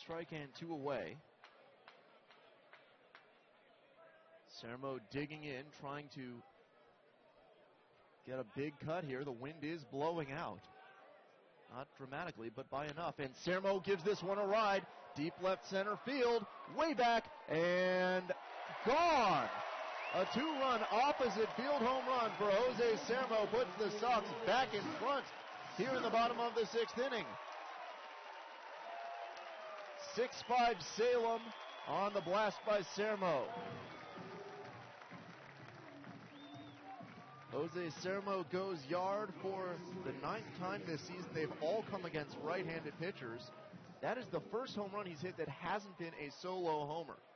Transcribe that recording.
strike and 2 away. Sermo digging in, trying to get a big cut here. The wind is blowing out. Not dramatically, but by enough. And Sermo gives this one a ride. Deep left center field, way back, and gone! A 2-run opposite field home run for Jose Sermo puts the Sox back in front here in the bottom of the 6th inning. 6-5 Salem on the blast by Sermo. Jose Sermo goes yard for the 9th time this season. They've all come against right-handed pitchers. That is the first home run he's hit that hasn't been a solo homer.